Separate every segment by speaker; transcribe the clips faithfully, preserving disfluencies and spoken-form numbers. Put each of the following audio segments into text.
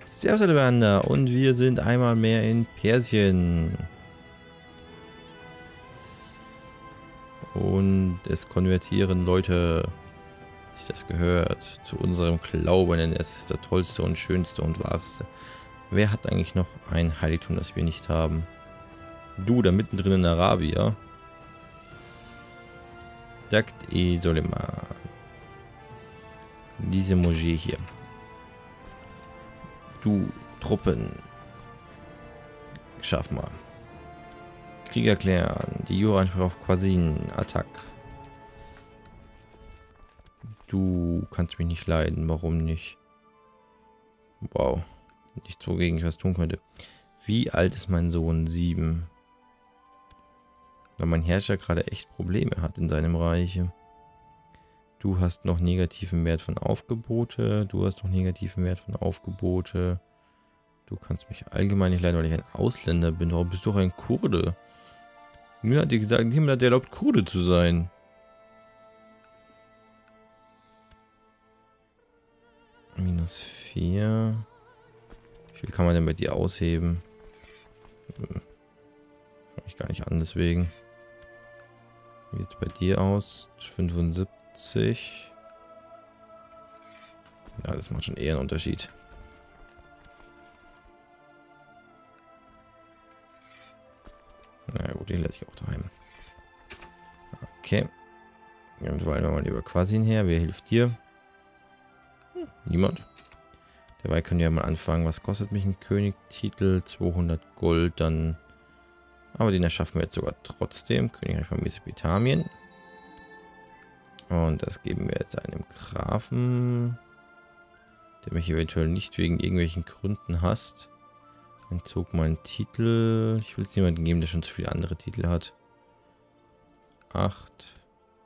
Speaker 1: Servus Alexander und wir sind einmal mehr in Persien. Und es konvertieren Leute, wie sich das gehört, zu unserem Glauben, denn es ist der tollste und schönste und wahrste. Wer hat eigentlich noch ein Heiligtum, das wir nicht haben? Du, da mittendrin in Arabia. Dakt e Soleiman. Diese Moschee hier. Du, Truppen. Schaff mal. Krieg erklären. Die Jura auf Qasin. Attack. Du kannst mich nicht leiden. Warum nicht? Wow. Nichts, wogegen ich was tun könnte. Wie alt ist mein Sohn? Sieben. Weil mein Herrscher gerade echt Probleme hat in seinem Reich. Du hast noch negativen Wert von Aufgebote. Du hast noch negativen Wert von Aufgebote. Du kannst mich allgemein nicht leiden, weil ich ein Ausländer bin. Warum bist du doch ein Kurde? Mir hat dir gesagt, niemand hat dir erlaubt, Kurde zu sein. Minus vier. Wie viel kann man denn bei dir ausheben? Hm. Fange ich gar nicht an, deswegen. Wie sieht es bei dir aus? fünfundsiebzig. Ja, das macht schon eher einen Unterschied. Na gut, den lasse ich auch daheim. Okay. Dann wollen wir mal lieber Qasin her. Wer hilft dir? Hm, niemand. Dabei können wir ja mal anfangen. Was kostet mich ein Königtitel? zweihundert Gold, dann... Aber den erschaffen wir jetzt sogar trotzdem. Königreich von Mesopotamien. Und das geben wir jetzt einem Grafen, der mich eventuell nicht wegen irgendwelchen Gründen hasst. Entzog meinen Titel. Ich will es niemandem geben, der schon zu viele andere Titel hat. acht.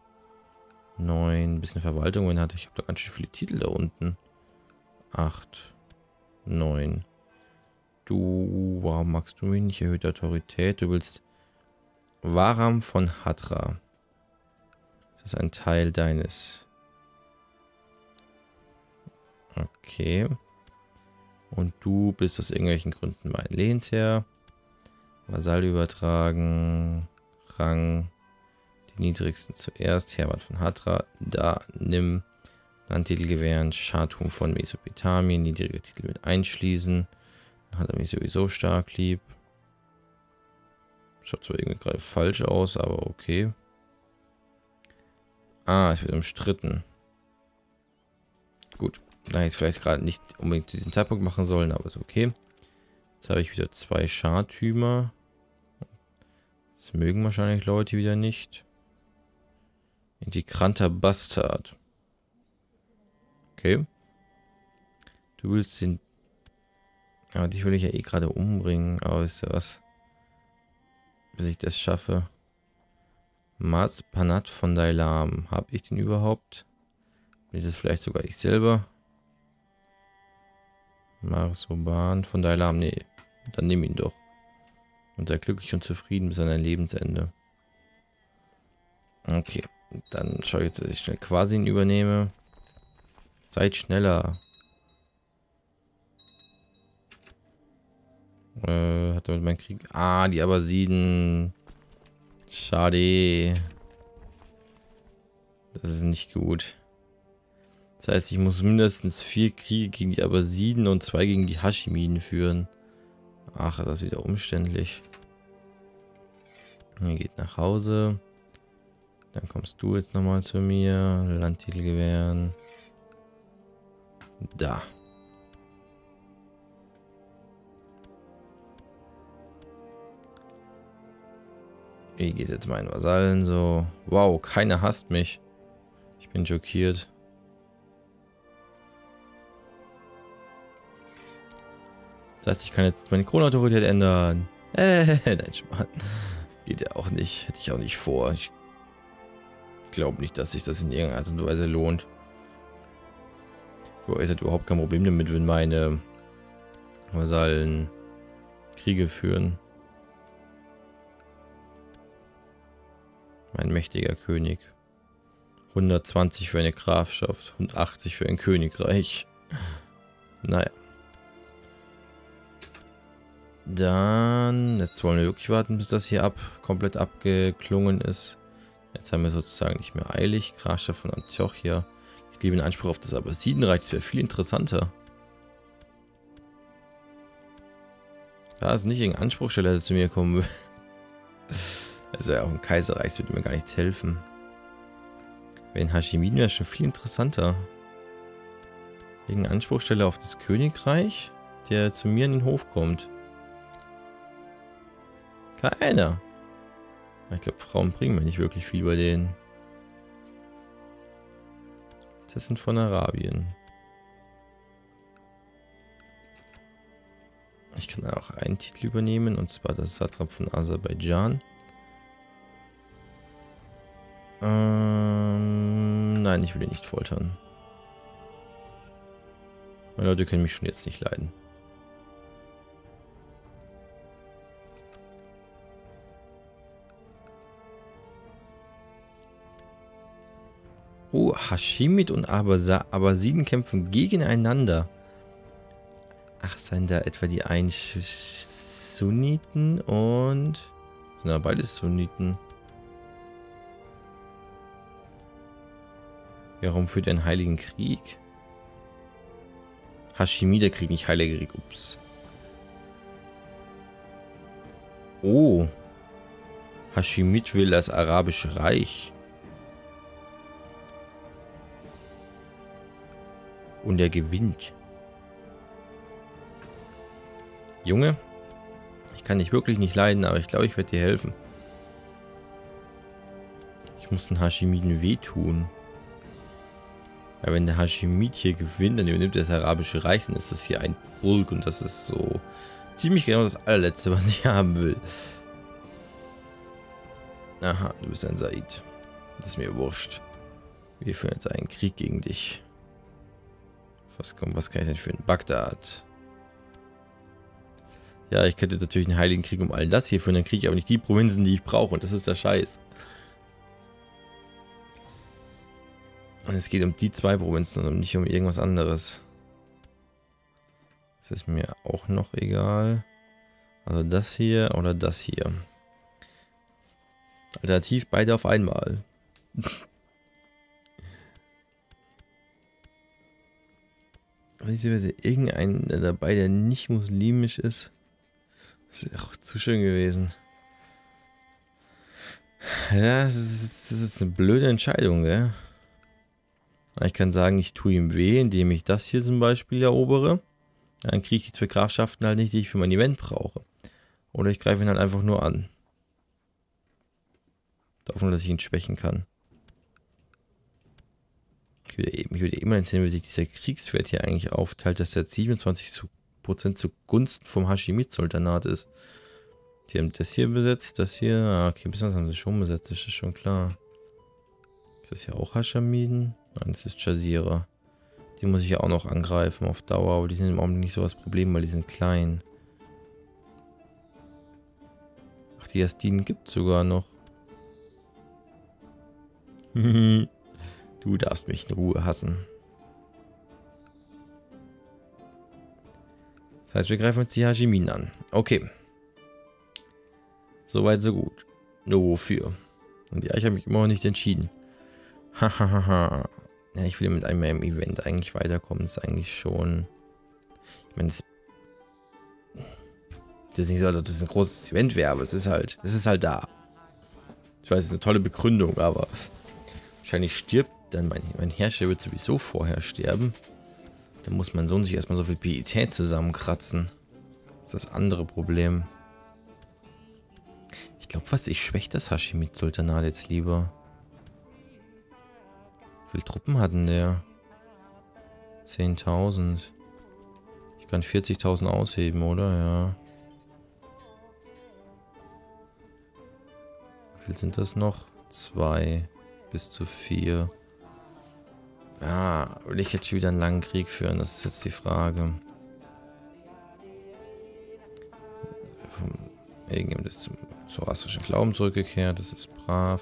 Speaker 1: neun. Bisschen Verwaltung, wenn hatte ich. habe da ganz schön viele Titel da unten. acht. neun. Du, warum magst du mich nicht? Erhöhte Autorität. Du willst Waram von Hatra. Das ist ein Teil deines. Okay. Und du bist aus irgendwelchen Gründen mein Lehnsherr. Vasall übertragen. Rang. Die niedrigsten zuerst. Herbert von Hatra. Da nimm Landtitel gewähren. Schartum von Mesopotamien. Niedrige Titel mit einschließen. Hat er mich sowieso stark lieb. Schaut zwar irgendwie gerade falsch aus, aber okay. Ah, es wird umstritten. Gut. Da hätte ich es vielleicht gerade nicht unbedingt zu diesem Zeitpunkt machen sollen, aber ist okay. Jetzt habe ich wieder zwei Schartümer. Das mögen wahrscheinlich Leute wieder nicht. Integranter Bastard. Okay. Du willst den... Aber dich will ich ja eh gerade umbringen. Aber ist ja was. Bis ich das schaffe. Mas Panat von Dailam. Habe ich den überhaupt? Bin ich das vielleicht sogar ich selber? Marsoban von Dailam. Nee. Dann nimm ihn doch. Und sei glücklich und zufrieden bis an dein Lebensende. Okay. Dann schaue ich jetzt, dass ich schnell Qasin übernehme. Seid schneller. Äh, hat damit mein Krieg... Ah, die Abbasiden. Schade. Das ist nicht gut. Das heißt, ich muss mindestens vier Kriege gegen die Abbasiden und zwei gegen die Haschimiden führen. Ach, das ist wieder umständlich. Er geht nach Hause. Dann kommst du jetzt nochmal zu mir. Landtitel gewähren. Da. Wie geht jetzt meinen Vasallen so? Wow, keiner hasst mich. Ich bin schockiert. Das heißt, ich kann jetzt meine Kronautorität ändern. Äh, nein, Schmarrn. Geht ja auch nicht. Hätte ich auch nicht vor. Ich glaube nicht, dass sich das in irgendeiner Art und Weise lohnt. Ich hätte überhaupt kein Problem damit, wenn meine Vasallen Kriege führen. Ein mächtiger König. hundertzwanzig für eine Grafschaft und achtzig für ein Königreich. Naja. Dann, jetzt wollen wir wirklich warten, bis das hier ab, komplett abgeklungen ist. Jetzt haben wir sozusagen nicht mehr eilig. Grafschaft von Antiochia. Ich gebe in Anspruch auf das Abbasidenreich, das wäre viel interessanter. Da ist nicht irgendein Anspruchsteller, der zu mir kommen will. Also ja, auch ein Kaiserreich, das würde mir gar nichts helfen. Bei den Hashemiden wäre schon viel interessanter. Irgendein Anspruchsteller auf das Königreich, der zu mir in den Hof kommt. Keiner. Ich glaube, Frauen bringen mir nicht wirklich viel bei denen. Das sind von Arabien. Ich kann auch einen Titel übernehmen, und zwar das Satrap von Aserbaidschan. Ähm, nein, ich will ihn nicht foltern. Meine Leute können mich schon jetzt nicht leiden. Oh, Hashemid und Abasa Abbasiden kämpfen gegeneinander. Ach, seien da etwa die einen Sunniten und... Sind da beides Sunniten? Warum führt er einen heiligen Krieg? Hashemider Krieg, nicht heiliger Krieg. Ups. Oh. Hashemid will das Arabische Reich. Und er gewinnt. Junge, ich kann dich wirklich nicht leiden, aber ich glaube, ich werde dir helfen. Ich muss den Hashemiden wehtun. Weil wenn der Hashemid hier gewinnt, dann übernimmt er das Arabische Reich, dann ist das hier ein Bulk und das ist so ziemlich genau das allerletzte, was ich haben will. Aha, du bist ein Said. Das ist mir wurscht. Wir führen jetzt einen Krieg gegen dich. Was kommt, was kann ich denn für ein Bagdad? Ja, ich könnte jetzt natürlich einen heiligen Krieg um all das hier führen, dann kriege ich aber nicht die Provinzen, die ich brauche, und das ist der Scheiß. Und es geht um die zwei Provinzen und nicht um irgendwas anderes. Das ist mir auch noch egal. Also das hier oder das hier. Alternativ beide auf einmal. Irgendein dabei, der nicht muslimisch ist. Das ist auch zu schön gewesen. Ja, das ist, das ist eine blöde Entscheidung, gell? Ich kann sagen, ich tue ihm weh, indem ich das hier zum Beispiel erobere. Dann kriege ich die zwei Grafschaften halt nicht, die ich für mein Event brauche. Oder ich greife ihn halt einfach nur an. Darauf nur, dass ich ihn schwächen kann. Ich würde eben, ich würde eben erzählen, wie sich dieser Kriegswert hier eigentlich aufteilt, dass der siebenundzwanzig Prozent zugunsten vom Hashemid-Sultanat ist. Die haben das hier besetzt, das hier. Ah, okay, bis haben sie schon besetzt, das ist schon klar. Ist das hier auch Hashemiden? Nein, das ist Jazira. Die muss ich ja auch noch angreifen auf Dauer, aber die sind im Augenblick nicht so das Problem, weil die sind klein. Ach, die Yazdinen gibt es sogar noch. Du darfst mich in Ruhe hassen. Das heißt, wir greifen uns die Hashemiden an. Okay. Soweit, so gut. Nur wofür? Und ja, ich habe mich immer noch nicht entschieden. Hahaha. Ja, ich will mit einem Event eigentlich weiterkommen. Das ist eigentlich schon... Ich meine, das, das ist nicht so, als ob das ein großes Event wäre, aber es ist halt... Es ist halt da. Ich weiß, es ist eine tolle Begründung, aber... Wahrscheinlich stirbt dann mein, mein Herrscher, wird sowieso vorher sterben. Dann muss mein Sohn sich erstmal so viel Pietät zusammenkratzen. Das ist das andere Problem. Ich glaube, was ich schwäche das Hashemid-Sultanat jetzt lieber. Wie viele Truppen hatten der? zehntausend. Ich kann vierzigtausend ausheben, oder? Ja. Wie viel sind das noch? Zwei. Bis zu vier. Ja, will ich jetzt schon wieder einen langen Krieg führen? Das ist jetzt die Frage. Irgendjemand ist zum zoroastrischen Glauben zurückgekehrt. Das ist brav.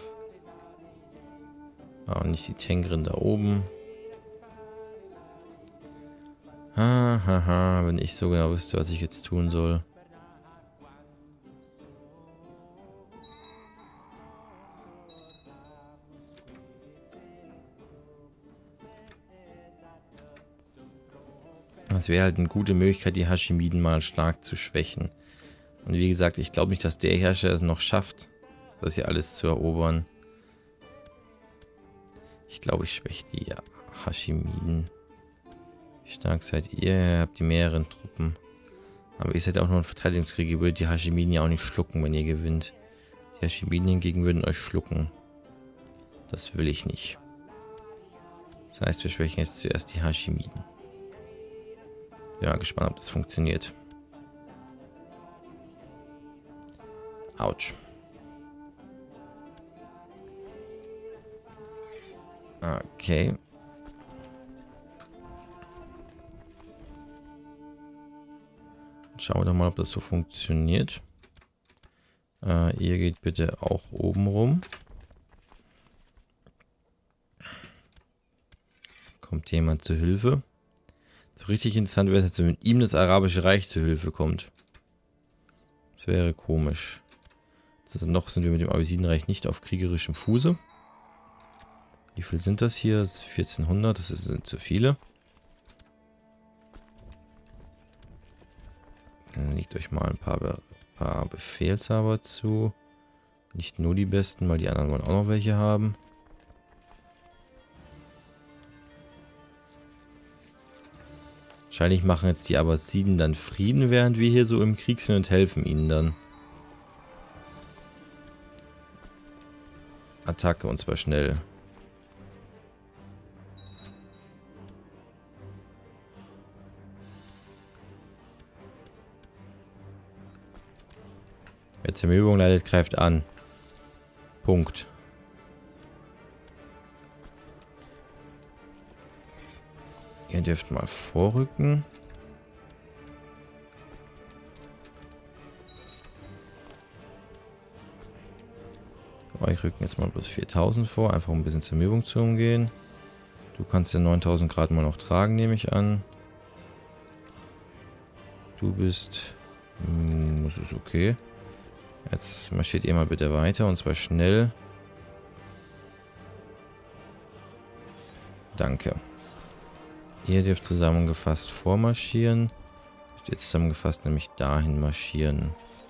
Speaker 1: Aber nicht die Tengrin da oben. Hahaha, wenn ich so genau wüsste, was ich jetzt tun soll. Das wäre halt eine gute Möglichkeit, die Hashimiden mal stark zu schwächen. Und wie gesagt, ich glaube nicht, dass der Herrscher es noch schafft, das hier alles zu erobern. Ich glaube, ich schwäche die Hashimiden. Wie stark seid ihr? Ihr habt die mehreren Truppen. Aber ihr seid auch nur ein Verteidigungskrieg. Ihr würdet die Hashimiden ja auch nicht schlucken, wenn ihr gewinnt. Die Hashimiden hingegen würden euch schlucken. Das will ich nicht. Das heißt, wir schwächen jetzt zuerst die Hashimiden. Ja, gespannt, ob das funktioniert. Autsch. Okay. Schauen wir doch mal, ob das so funktioniert. Äh, ihr geht bitte auch oben rum. Kommt jemand zur Hilfe? So richtig interessant wäre es, wenn mit ihm das Arabische Reich zur Hilfe kommt. Das wäre komisch. Also noch sind wir mit dem Abbasidenreich nicht auf kriegerischem Fuße. Wie viel sind das hier? Das ist vierzehnhundert, das sind zu viele. Dann legt euch mal ein paar, Be paar Befehlshaber zu. Nicht nur die besten, weil die anderen wollen auch noch welche haben. Wahrscheinlich machen jetzt die Abbasiden dann Frieden, während wir hier so im Krieg sind und helfen ihnen dann. Attacke und zwar schnell. Wer Zermürbung leidet, greift an. Punkt. Ihr dürft mal vorrücken. Ich rücken jetzt mal bloß viertausend vor, einfach um ein bisschen Zermürbung zu umgehen. Du kannst ja neuntausend Grad mal noch tragen, nehme ich an. Du bist... Hm, das ist okay. Jetzt marschiert ihr mal bitte weiter und zwar schnell. Danke. Ihr dürft zusammengefasst vormarschieren. Dürft ihr zusammengefasst nämlich dahin marschieren.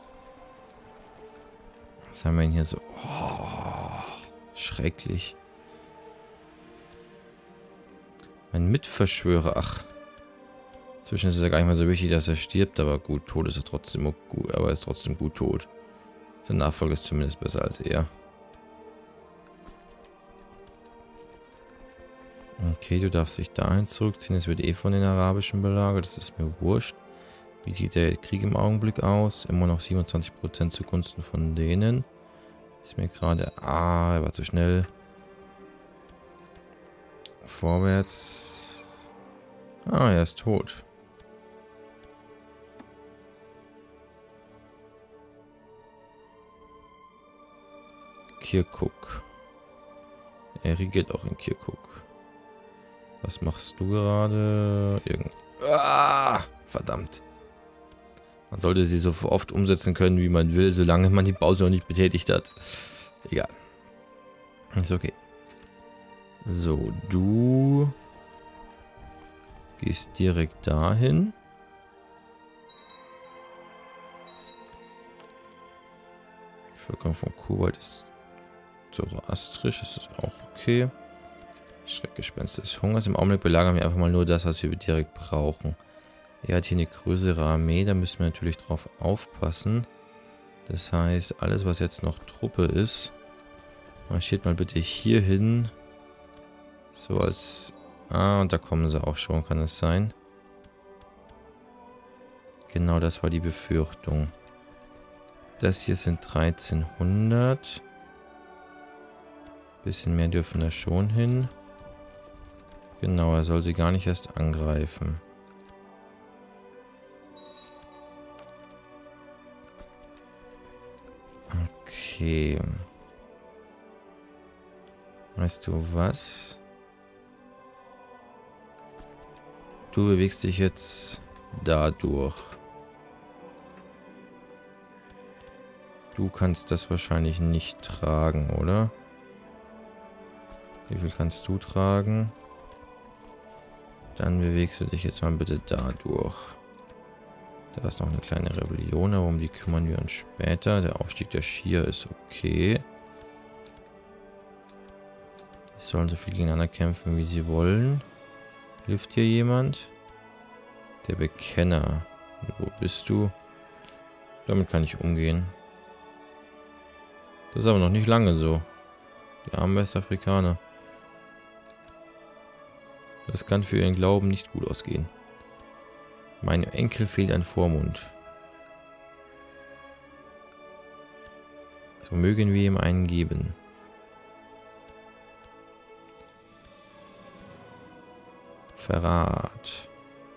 Speaker 1: Was haben wir denn hier so? Oh, schrecklich. Mein Mitverschwörer. Ach. Inzwischen ist es ja gar nicht mehr so wichtig, dass er stirbt, aber gut, tot ist er trotzdem gut, aber er ist trotzdem gut tot. Sein Nachfolger ist zumindest besser als er. Okay, du darfst dich dahin zurückziehen. Es wird eh von den Arabischen belagert. Das ist mir wurscht. Wie sieht der Krieg im Augenblick aus? Immer noch siebenundzwanzig Prozent zugunsten von denen. Ist mir gerade... Ah, er war zu schnell. Vorwärts. Ah, er ist tot. Kirkuk. Er regiert auch in Kirkuk. Was machst du gerade? Irgend... Ah, verdammt. Man sollte sie so oft umsetzen können, wie man will, solange man die Pause noch nicht betätigt hat. Egal. Ist okay. So, du gehst direkt dahin. Die Bevölkerung von Kobalt ist zoroastrisch, ist das auch okay. Schreckgespenst des Hungers. Im Augenblick belagern wir einfach mal nur das, was wir direkt brauchen. Er hat hier eine größere Armee, da müssen wir natürlich drauf aufpassen. Das heißt, alles, was jetzt noch Truppe ist, marschiert mal bitte hier hin. So als... Ah, und da kommen sie auch schon, kann es sein? Genau, das war die Befürchtung. Das hier sind dreizehnhundert. Bisschen mehr dürfen da schon hin. Genau, er soll sie gar nicht erst angreifen. Okay. Weißt du was? Du bewegst dich jetzt da durch. Du kannst das wahrscheinlich nicht tragen, oder? Wie viel kannst du tragen? Dann bewegst du dich jetzt mal bitte da durch. Da ist noch eine kleine Rebellion, aber um die kümmern wir uns später. Der Aufstieg der Shia ist okay. Die sollen so viel gegeneinander kämpfen, wie sie wollen. Hilft hier jemand? Der Bekenner. Wo bist du? Damit kann ich umgehen. Das ist aber noch nicht lange so. Die armen Westafrikaner. Das kann für ihren Glauben nicht gut ausgehen. Meinem Enkel fehlt ein Vormund. So mögen wir ihm einen geben. Verrat.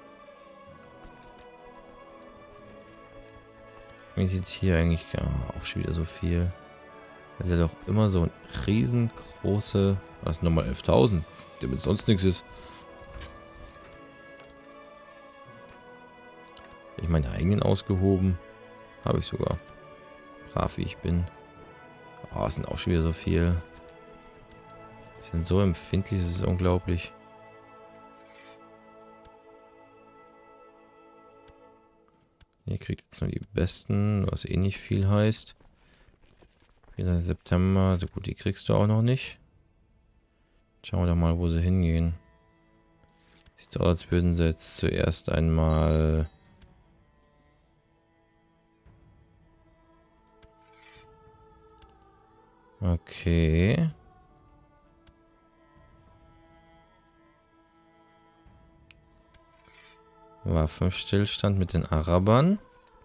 Speaker 1: Wie sieht es hier eigentlich ja, auch schon wieder so viel? Das ist ja doch immer so ein riesengroße, was nochmal elftausend, der mit sonst nichts ist. Ich meine eigenen ausgehoben, habe ich sogar. Brav wie ich bin. Oh, es sind auch schon wieder so viel. Die sind so empfindlich, das ist unglaublich. Ihr kriegt jetzt nur die besten, was eh nicht viel heißt. Wieder September, so gut, die kriegst du auch noch nicht. Schauen wir doch mal, wo sie hingehen. Sieht so aus, als würden sie jetzt zuerst einmal... Okay. Waffenstillstand mit den Arabern.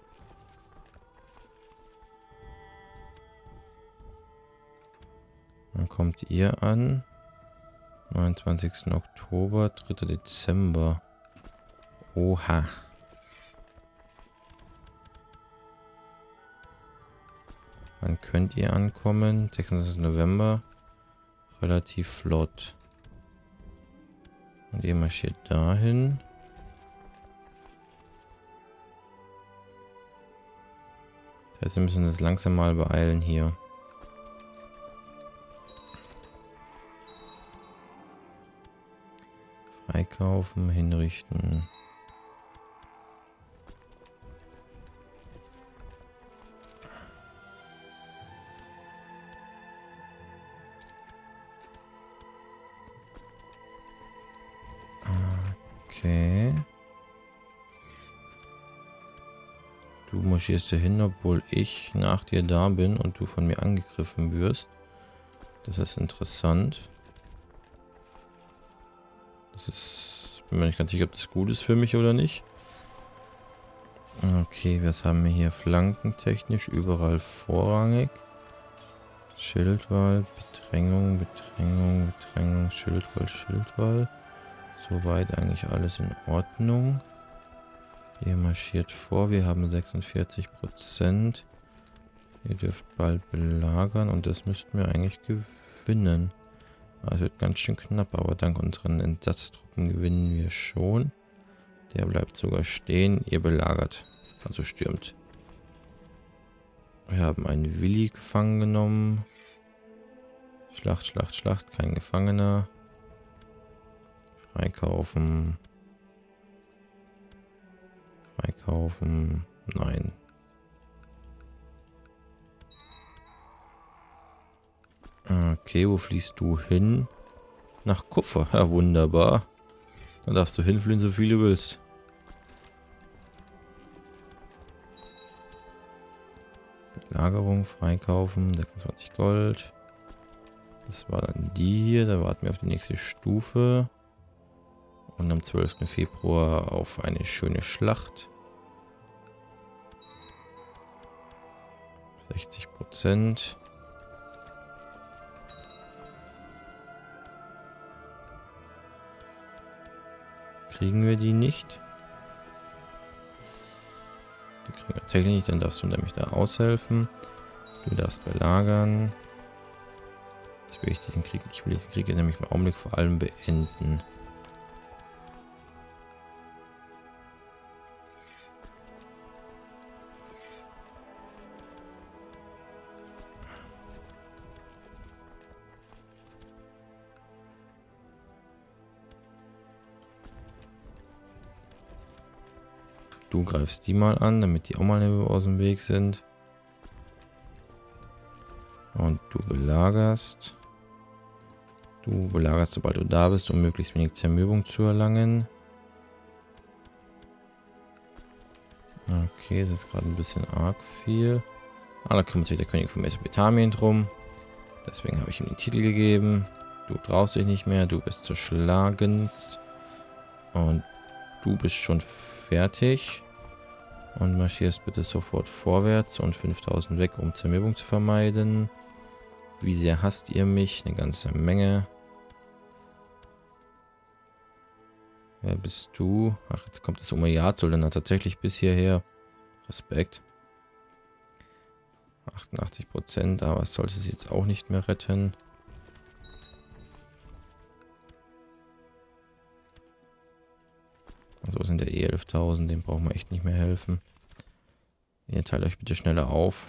Speaker 1: Dann kommt ihr an. neunundzwanzigsten Oktober, dritter Dezember. Oha. Wann könnt ihr ankommen? sechsundzwanzigsten November. Relativ flott. Und ihr marschiert dahin. Das heißt, wir müssen das langsam mal beeilen hier. Freikaufen, hinrichten. Okay. Du marschierst dahin, obwohl ich nach dir da bin und du von mir angegriffen wirst. Das ist interessant. Das ist... Bin mir nicht ganz sicher, ob das gut ist für mich oder nicht. Okay, was haben wir hier? Flankentechnisch überall vorrangig. Schildwall, Bedrängung, Bedrängung, Bedrängung, Schildwall, Schildwall. Soweit eigentlich alles in Ordnung. Ihr marschiert vor, wir haben sechsundvierzig Prozent. Ihr dürft bald belagern und das müssten wir eigentlich gewinnen. Es wird ganz schön knapp, aber dank unseren Entsatztruppen gewinnen wir schon. Der bleibt sogar stehen, ihr belagert, also stürmt. Wir haben einen Willi gefangen genommen. Schlacht, Schlacht, Schlacht, kein Gefangener. Freikaufen. Freikaufen. Nein. Okay, wo fließt du hin? Nach Kupfer. Ja, wunderbar. Dann darfst du hinfliehen, so viel du willst. Belagerung, freikaufen, sechsundzwanzig Gold. Das war dann die hier. Da warten wir auf die nächste Stufe. Und am zwölften Februar auf eine schöne Schlacht. sechzig Prozent. Kriegen wir die nicht? Die kriegen wir tatsächlich nicht, dann darfst du nämlich da aushelfen. Du darfst belagern. Jetzt will ich diesen Krieg, ich will diesen Krieg nämlich im Augenblick vor allem beenden. Du greifst die mal an, damit die auch mal aus dem Weg sind. Und du belagerst. Du belagerst, sobald du da bist, um möglichst wenig Zermürbung zu erlangen. Okay, das ist gerade ein bisschen arg viel. Ah, da kümmert sich der König von Mesopotamien drum. Deswegen habe ich ihm den Titel gegeben. Du traust dich nicht mehr, du bist zu schlagen. Und du bist schon fertig. Und marschierst bitte sofort vorwärts und fünftausend weg, um Zermürbung zu vermeiden. Wie sehr hasst ihr mich? Eine ganze Menge. Wer bist du? Ach, jetzt kommt das Umayyad-Sultan tatsächlich bis hierher. Respekt. achtundachtzig Prozent, aber es sollte sie jetzt auch nicht mehr retten. Also sind der eh elftausend, dem brauchen wir echt nicht mehr helfen. Ihr teilt euch bitte schneller auf.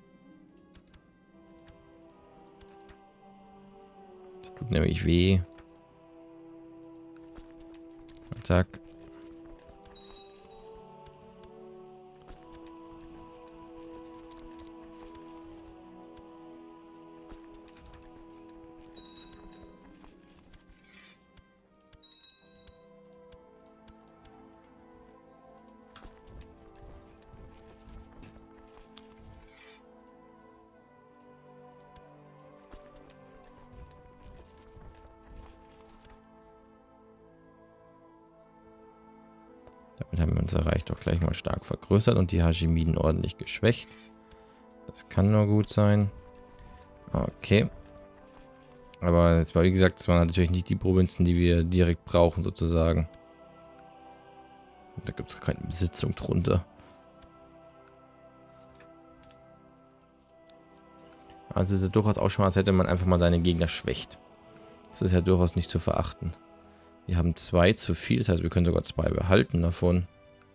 Speaker 1: Das tut nämlich weh. Zack. Damit haben wir unser Reich doch gleich mal stark vergrößert und die Haschimiden ordentlich geschwächt. Das kann nur gut sein. Okay. Aber jetzt war, wie gesagt, das waren natürlich nicht die Provinzen, die wir direkt brauchen, sozusagen. Da gibt es keine Besitzung drunter. Also es ist ja durchaus auch schon mal, als hätte man einfach mal seine Gegner schwächt. Das ist ja durchaus nicht zu verachten. Wir haben zwei zu viel, das heißt, wir können sogar zwei behalten davon.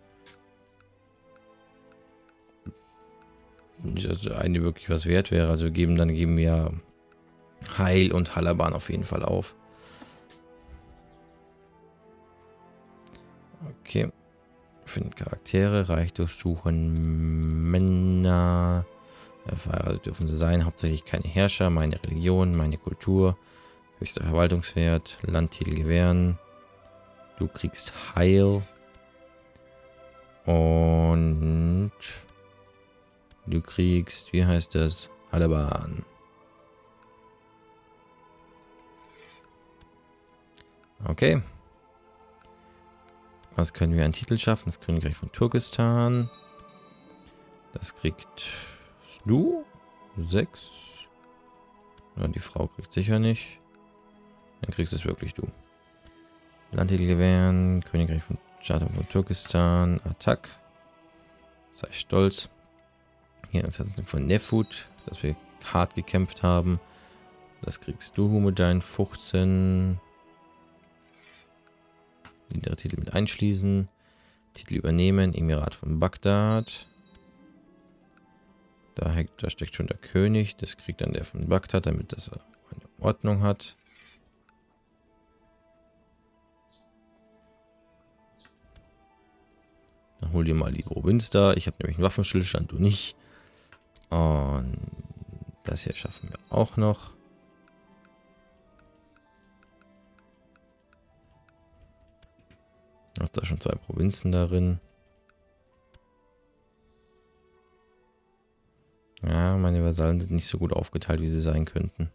Speaker 1: Nicht, dass eine wirklich was wert wäre. Also geben, dann geben wir Heil und Halaban auf jeden Fall auf. Okay. Finden Charaktere, Reich durchsuchen, Männer. Verheiratet dürfen sie sein, hauptsächlich keine Herrscher, meine Religion, meine Kultur. Höchster Verwaltungswert, Landtitel gewähren. Du kriegst Heil. Und du kriegst, wie heißt das? Halaban. Okay. Was können wir an Titel schaffen? Das Königreich von Turkestan. Das kriegt du. Sechs. Ja, die Frau kriegt sicher nicht. Dann kriegst es wirklich du. Landtitel gewähren. Königreich von, von Turkestan. Attack. Sei stolz. Hier das heißt von Nefut, dass wir hart gekämpft haben. Das kriegst du mit deinen fünfzehn. Niedere Titel mit einschließen. Titel übernehmen. Emirat von Bagdad. Da, da steckt schon der König. Das kriegt dann der von Bagdad, damit das eine Ordnung hat. Dann hol dir mal die Provinz da. Ich habe nämlich einen Waffenstillstand, du nicht. Und das hier schaffen wir auch noch. Noch da schon zwei Provinzen darin. Ja, meine Vasallen sind nicht so gut aufgeteilt, wie sie sein könnten.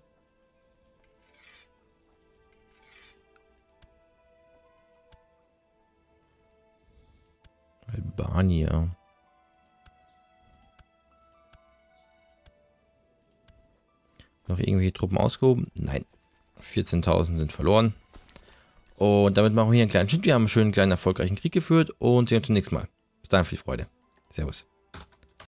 Speaker 1: Albanier. Noch irgendwelche Truppen ausgehoben? Nein. vierzehntausend sind verloren. Und damit machen wir hier einen kleinen Schnitt. Wir haben einen schönen, kleinen, erfolgreichen Krieg geführt und sehen uns zum nächsten Mal. Bis dahin, viel Freude. Servus.